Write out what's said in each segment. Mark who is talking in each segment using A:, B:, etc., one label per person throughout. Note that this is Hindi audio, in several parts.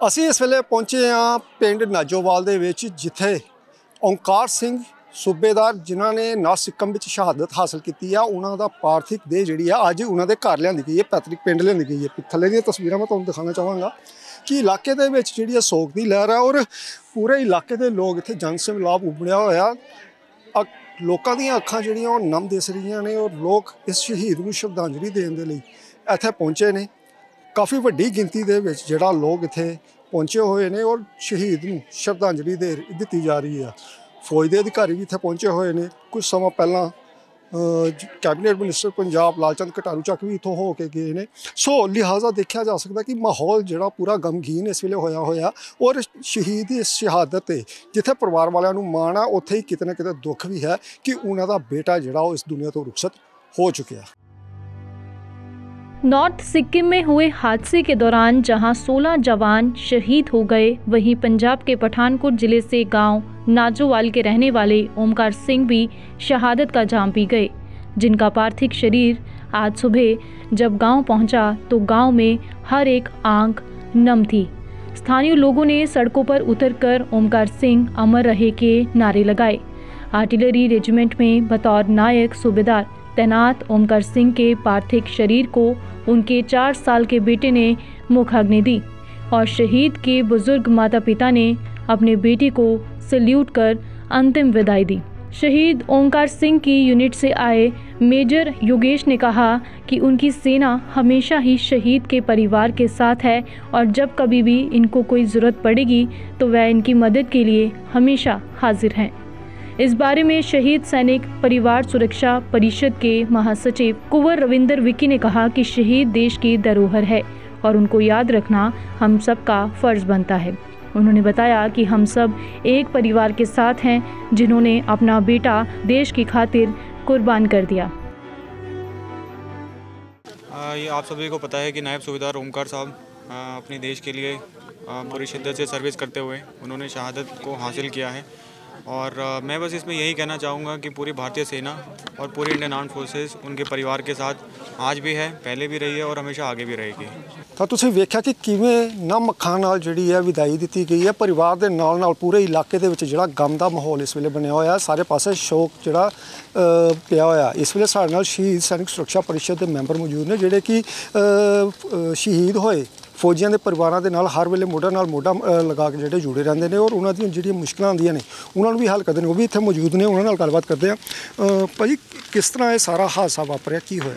A: ਅਸੀਂ ਇਸ ਵੇਲੇ ਪਹੁੰਚੇ ਹਾਂ ਪਿੰਡ ਨਾਜੋਵਾਲ ਦੇ ਵਿੱਚ, ਜਿੱਥੇ ਓਂਕਾਰ ਸਿੰਘ सूबेदार जिन्होंने ना सिक्कम ਵਿੱਚ शहादत हासिल की ਆ, ਉਹਨਾਂ ਦਾ ਪਾਰਥਿਕ ਦੇਹ ਜਿਹੜੀ ਆ ਅੱਜ ਉਹਨਾਂ ਦੇ ਘਰ ਲਿਆਂਦੀ ਗਈ ਹੈ, ਪੈਤਰਿਕ ਪਿੰਡ ਲਿਆਂਦੀ ਗਈ ਹੈ। ਥੱਲੇ ਦੀਆਂ ਤਸਵੀਰਾਂ ਮੈਂ ਤੁਹਾਨੂੰ ਦਿਖਾਉਣਾ ਚਾਹਾਂਗਾ ਕਿ ਇਲਾਕੇ ਦੇ ਵਿੱਚ ਜਿਹੜੀ ਸੋਗ ਦੀ ਲਹਿਰ ਹੈ ਔਰ ਪੂਰੇ ਇਲਾਕੇ ਦੇ ਲੋਕ ਇੱਥੇ ਜਨ ਸੈਲਾਬ ਉਮੜਿਆ ਹੋਇਆ। ਲੋਕਾਂ ਦੀਆਂ ਅੱਖਾਂ ਜਿਹੜੀਆਂ ਉਹ ਨਮ ਦਿਸ ਰਹੀਆਂ ਨੇ ਔਰ ਲੋਕ ਇਸ ਸ਼ਹੀਦ ਨੂੰ ਸ਼ਰਧਾਂਜਲੀ ਦੇਣ ਦੇ ਲਈ ਇੱਥੇ ਪਹੁੰਚੇ ਨੇ। ਕਾਫੀ ਵੱਡੀ ਗਿਣਤੀ ਦੇ ਵਿੱਚ ਜਿਹੜਾ ਲੋਕ ਇੱਥੇ ਪਹੁੰਚੇ ਹੋਏ ਨੇ ਔਰ ਸ਼ਹੀਦ ਨੂੰ ਸ਼ਰਧਾਂਜਲੀ ਦਿੱਤੀ ਜਾ ਰਹੀ ਹੈ। फौज के अधिकारी भी इतने पहुंचे हुए हैं। कुछ समय पहला cabinet minister Punjab Lalchand Kataruchak भी इतों होके गए हैं। सो लिहाजा देखा जा सकता कि माहौल जो पूरा गमगीन इस वेले होया और शहीद की शहादत जिथे परिवार वालों माण है, उत्थे ही किते ना किते दुख भी है कि उन्हों का बेटा जो इस दुनिया तो रुखसत हो चुका है।
B: नॉर्थ सिक्किम में हुए हादसे के दौरान जहां 16 जवान शहीद हो गए, वहीं पंजाब के पठानकोट जिले से गांव नाजोवाल के रहने वाले ओमकार सिंह भी शहादत का जाम पी गए, जिनका पार्थिव शरीर आज सुबह जब गांव पहुंचा तो गांव में हर एक आंख नम थी। स्थानीय लोगों ने सड़कों पर उतरकर ओमकार सिंह अमर रहे के नारे लगाए। आर्टिलरी रेजिमेंट में बतौर नायक सूबेदार तैनात ओमकार सिंह के पार्थिव शरीर को उनके 4 साल के बेटे ने मुखाग्नि दी और शहीद के बुजुर्ग माता पिता ने अपने बेटे को सैल्यूट कर अंतिम विदाई दी। शहीद ओमकार सिंह की यूनिट से आए मेजर योगेश ने कहा कि उनकी सेना हमेशा ही शहीद के परिवार के साथ है और जब कभी भी इनको कोई ज़रूरत पड़ेगी तो वह इनकी मदद के लिए हमेशा हाजिर हैं। इस बारे में शहीद सैनिक परिवार सुरक्षा परिषद के महासचिव कुंवर रविंदर विकी ने कहा कि शहीद देश की धरोहर है और उनको याद रखना हम सब का फर्ज बनता है। उन्होंने बताया कि हम सब एक परिवार के साथ हैं जिन्होंने अपना बेटा देश की खातिर कुर्बान कर दिया।
C: ये आप सभी को पता है कि नायब सूबेदार ओमकार साहब अपने देश के लिए पूरी शिद्दत से सर्विस करते हुए उन्होंने शहादत को हासिल किया है। और मैं बस इसमें यही कहना चाहूँगा कि पूरी भारतीय सेना और पूरी इंडियन आर्म्ड फोर्सेस उनके परिवार के साथ आज भी है, पहले भी रही है और हमेशा आगे भी रहेगी।
A: ਤਾਂ ਤੁਸੀਂ ਵੇਖਿਆ ਕਿ ਕਿਵੇਂ ਨਮ ਅੱਖਾਂ ਨਾਲ ਜਿਹੜੀ ਹੈ ਵਿਦਾਈ ਦਿੱਤੀ ਗਈ ਹੈ। ਪਰਿਵਾਰ ਦੇ ਨਾਲ ਪੂਰੇ ਇਲਾਕੇ ਦੇ ਵਿੱਚ ਜਿਹੜਾ ਗਮ ਦਾ ਮਾਹੌਲ ਇਸ ਵੇਲੇ ਬਣਿਆ ਹੋਇਆ, ਸਾਰੇ ਪਾਸੇ ਸ਼ੋਕ ਜਿਹੜਾ ਪਿਆ ਹੋਇਆ। ਇਸ ਵੇਲੇ ਸਾਡੇ ਨਾਲ ਸ਼ਹੀਦ ਸੈਨਿਕ ਸੁਰੱਖਿਆ ਪਰਿਸ਼ਦ ਦੇ ਮੈਂਬਰ ਮੌਜੂਦ ਨੇ, ਜਿਹੜੇ ਕਿ ਸ਼ਹੀਦ ਹੋਏ फौजियों के परिवारों के नाल हर वेले मोढा नाल मोढा लगा के जोड़े जुड़े रहते हैं और उन्होंने जो मुश्किल आदियाँ ने उन्होंने भी हल करते हैं। वो भी इतने मौजूद ने, उन्होंने गलबात करते हैं। भाजी किस तरह ये सारा हादसा वापरिया, की होया?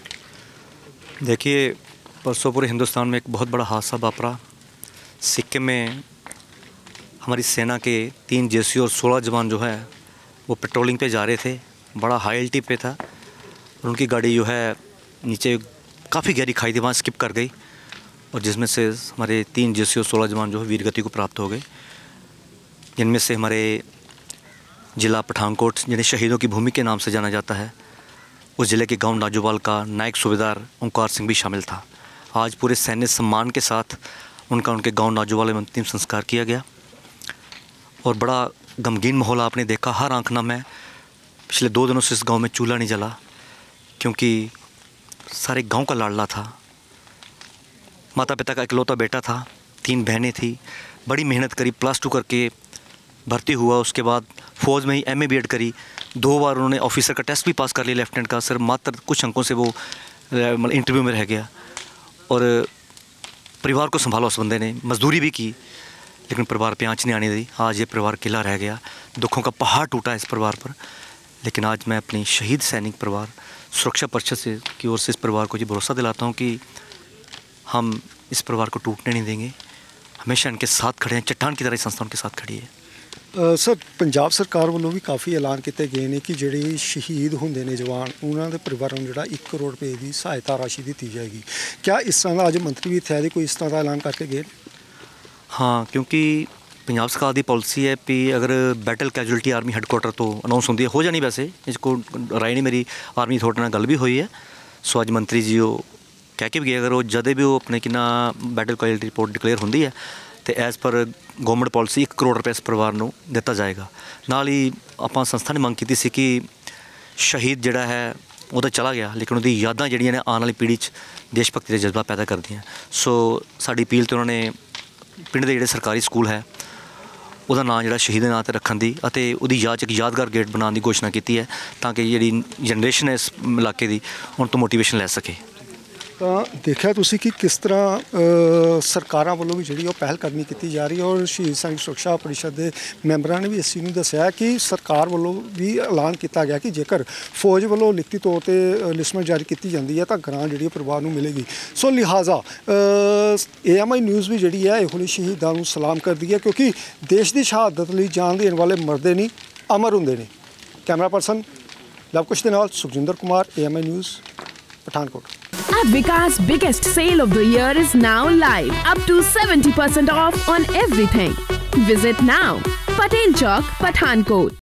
D: देखिए, परसों पूरे हिंदुस्तान में एक बहुत बड़ा हादसा वापरा। सिक्किम में हमारी सेना के 3 जेसी और 16 जवान जो है वो पेट्रोलिंग पे जा रहे थे। बड़ा हाई एल्टी पे था और उनकी गाड़ी जो है नीचे काफ़ी गहरी खाई थी, वहाँ स्किप कर गई और जिसमें से हमारे 3 जेसी और 16 जवान जो है वीरगति को प्राप्त हो गए। जिनमें से हमारे ज़िला पठानकोट, जिन्हें शहीदों की भूमि के नाम से जाना जाता है, उस ज़िले के गांव नाजोवाल का नायक सूबेदार ओमकार सिंह भी शामिल था। आज पूरे सैन्य सम्मान के साथ उनके गांव नाजोवाल में अंतिम संस्कार किया गया और बड़ा गमगीन माहौल आपने देखा, हर आंख नम है। पिछले 2 दिनों से इस गाँव में चूल्हा नहीं जला क्योंकि सारे गाँव का लाडला था। माता पिता का इकलौता बेटा था, 3 बहनें थी। बड़ी मेहनत करी, +2 करके भर्ती हुआ, उसके बाद फ़ौज में ही MA BEd करी। 2 बार उन्होंने ऑफिसर का टेस्ट भी पास कर लिया लेफ्टिनेंट का, सिर्फ मात्र कुछ अंकों से वो इंटरव्यू में रह गया। और परिवार को संभाला उस बंदे ने, मजदूरी भी की लेकिन परिवार पे आँच नहीं आने दी। आज ये परिवार अकेला रह गया, दुखों का पहाड़ टूटा इस परिवार पर। लेकिन आज मैं अपनी शहीद सैनिक परिवार सुरक्षा परिषद की ओर से इस परिवार को ये भरोसा दिलाता हूँ कि हम इस परिवार को टूटने नहीं देंगे, हमेशा इनके साथ खड़े हैं, चट्टान की तरह संस्था उनके साथ खड़ी है।
A: सर, पंजाब सरकार वालों भी काफ़ी ऐलान किए गए हैं कि ਜਿਹੜੇ शहीद होंगे ने जवान, उन्होंने परिवारों को 1 करोड़ रुपए की सहायता राशि दी जाएगी। क्या इस तरह का अज मंत्री भी थे कोई इस तरह का ऐलान करके गए?
D: हाँ, क्योंकि पंजाब सरकार की पॉलिसी है कि अगर बैटल कैजुअलिटी आर्मी हैडकुआटर तो अनाउंस होती है, हो जानी वैसे इसको राय नहीं, मेरी आर्मी थोड़े नाल गल भी हुई है। सो अज मंत्री जी वो कह के भी गए, अगर वो जदे भी वो अपने कि ना बैटल कैजुअलिटी रिपोर्ट डिक्लेयर होंदी है तो as per government policy 1 crore रुपये इस परिवार को दिता जाएगा। नाल ही आपां संस्था ने मंग की सी कि शहीद जिहड़ा है वो तो चला गया लेकिन उहदी यादां जिहड़ियां ने आने वाली पीढ़ी देश भगती का जज्बा पैदा करदियां। सो साडी अपील तो उन्होंने ਪਿੰਡ ਦੇ ਜਿਹੜੇ ਸਰਕਾਰੀ ਸਕੂਲ ਹੈ ਉਹਦਾ ਨਾਂ ਜਿਹੜਾ ਸ਼ਹੀਦ ਦੇ ਨਾਂ 'ਤੇ ਰੱਖਣ ਦੀ ਅਤੇ ਉਹਦੀ ਯਾਦ 'ਚ ਇੱਕ ਯਾਦਗਾਰ ਗੇਟ ਬਣਾਉਣ ਦੀ ਘੋਸ਼ਣਾ ਕੀਤੀ ਹੈ, ਤਾਂ ਕਿ ਜਿਹੜੀ ਜਨਰੇਸ਼ਨ ਹੈ ਇਸ ਇਲਾਕੇ ਦੀ ਹੁਣ ਤੋਂ ਮੋਟੀਵੇਸ਼ਨ ਲੈ ਸਕੇ।
A: ਤਾਂ ਦੇਖਿਆ ਤੁਸੀਂ ਕਿ ਕਿਸ ਤਰ੍ਹਾਂ ਸਰਕਾਰਾਂ ਵੱਲੋਂ ਵੀ ਜਿਹੜੀ ਉਹ ਪਹਿਲ ਕਦਮੀ ਕੀਤੀ ਜਾ ਰਹੀ ਹੈ, ਔਰ ਸ਼ਹੀਦ ਸੈਨਿਕ ਸੁਰੱਖਿਆ ਪਰਿਸ਼ਦ ਦੇ ਮੈਂਬਰਾਂ ਨੇ ਵੀ ਇਸ ਚੀਜ਼ ਨੂੰ ਦੱਸਿਆ ਕਿ ਸਰਕਾਰ ਵੱਲੋਂ ਵੀ ਐਲਾਨ ਕੀਤਾ ਗਿਆ ਕਿ ਜੇਕਰ ਫੌਜ ਵੱਲੋਂ ਲਿਖਤੀ ਤੌਰ 'ਤੇ ਲਿਸਟਮੈਂਟ ਜਾਰੀ ਕੀਤੀ ਜਾਂਦੀ ਹੈ ਤਾਂ ਗ੍ਰਾਂਟ ਜਿਹੜੀ ਪਰਿਵਾਰ ਨੂੰ ਮਿਲੇਗੀ। ਸੋ ਲਿਹਾਜ਼ਾ AMI ਨਿਊਜ਼ ਵੀ ਜਿਹੜੀ ਹੈ ਇਹੋ ਜਿਹੇ ਸ਼ਹੀਦਾਂ ਨੂੰ ਸਲਾਮ ਕਰਦੀ ਹੈ, ਕਿਉਂਕਿ ਦੇਸ਼ ਦੀ ਸ਼ਹਾਦਤ ਲਈ ਜਾਨ ਦੇਣ ਵਾਲੇ ਮਰਦੇ ਨਹੀਂ, ਅਮਰ ਹੁੰਦੇ ਨੇ। ਕੈਮਰਾ ਪਰਸਨ ਲਵਕੁਸ਼ ਦੇ ਨਾਲ Sukhjinder Kumar, AMI news, Pathankot.
E: At Vikas' biggest sale of the year is now live. Up to 70% off on everything. Visit now. Patel Chowk, Pathankot.